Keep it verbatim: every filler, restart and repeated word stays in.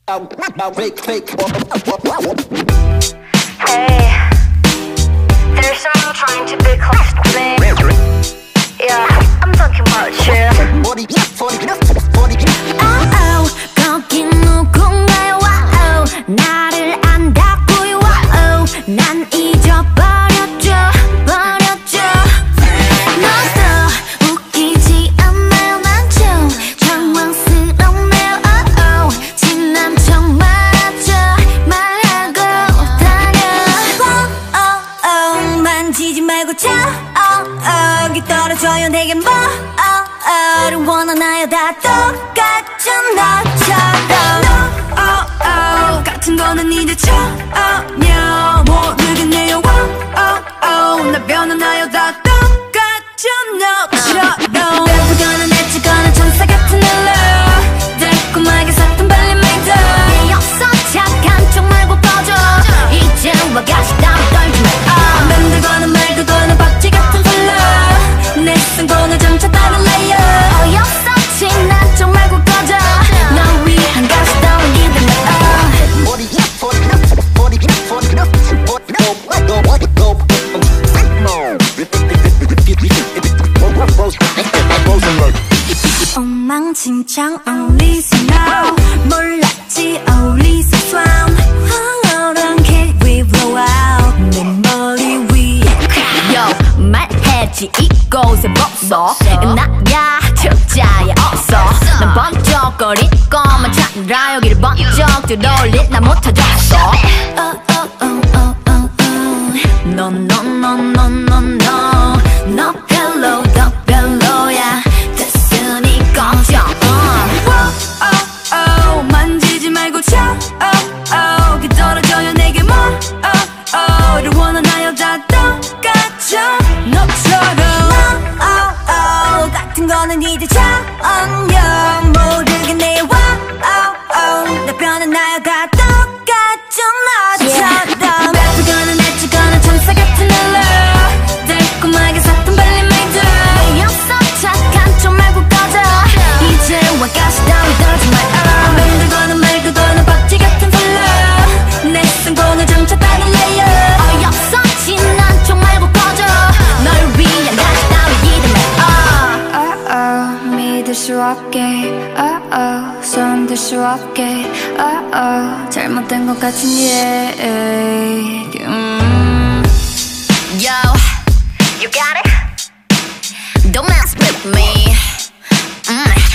Hey, there's someone trying to be close to me. Yeah, I'm talking about you. Oh oh, 거기 누군가요? Wow, 나를 안다고요? Wow, 난 잊어버렸죠, 버렸죠. 너도 웃기지 않나요? 난 좀 당황스럽네요. Oh oh, 지난 척 말하죠, 말하고 다녀. Oh oh, 만지지 말고 자. Oh oh, 기 떨어져요 내게 뭐? Oh oh를 원하나요? 다 똑같죠 너처럼. No, oh oh, 같은 거는 이제 전혀 모르겠네요. Oh oh, 나 변하나요? 다 똑같죠 너처럼. 배부거나 내치거나 천사 같은 일로 달콤하게 샀던 발림메이드 내 역사 착한 척 말고 꺼져. 이제 와 가시담 떨지 마. 만들거나 말거나 박쥐 같은 플로 내 승권을 점차 다른 레이어. 어이없어 지난 척 말고 꺼져. 널 위한 가시담 믿음 마. 엉망진창 어울리서 now 몰랐지 어울리서 swam 황홀한 cat we blow out 내 머리 위에 Yo 말해지 이곳에 없어 나야 적자에 없어 난 번쩍거릴 것만 찾느라 여기를 번쩍 들어올릴 나 못하겠어. Oh oh oh oh oh oh No no no no no no 너 별로 더 별로야 됐으니 꺼져. Oh oh oh 만지지 말고 쳐. Oh oh 기 떨어져요 내게 뭐. Oh oh를 원하나요? 다 똑같죠 너처럼. Oh oh 같은 거는 이제 전혀 모르겠네요. Oh oh 나 변하나요? 다 똑같죠 너처럼. 배부거나 내치거나 천사 같은 일로 달콤하게 샀던 발림메이드 내 역사 착한 척 말고 꺼져. 이제 와 가시담 떨지 마. 만들거나 말거나 박쥐 같은 플로 내 승권을 점차 다른 레이어. 어이없어 지난 척 말고 꺼져. 널 위한 가시담 믿음 마. Oh oh 믿을 수 없게. Oh oh 손들 수 없게. Oh oh 잘못된 것 같은 얘기. 음. Yo, you got it? Don't mess with me. Mm.